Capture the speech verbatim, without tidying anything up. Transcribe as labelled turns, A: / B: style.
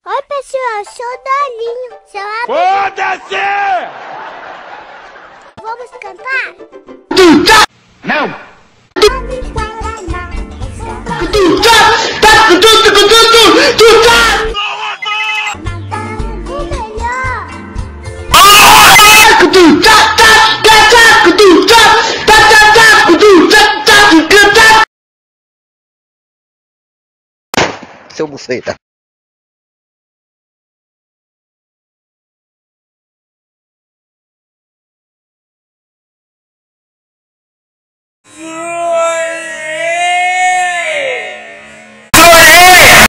A: Oi, pessoal, eu sou o Dollynho. Seu
B: Foda-se!
A: Vamos cantar?
B: Não!
C: Seu buceta.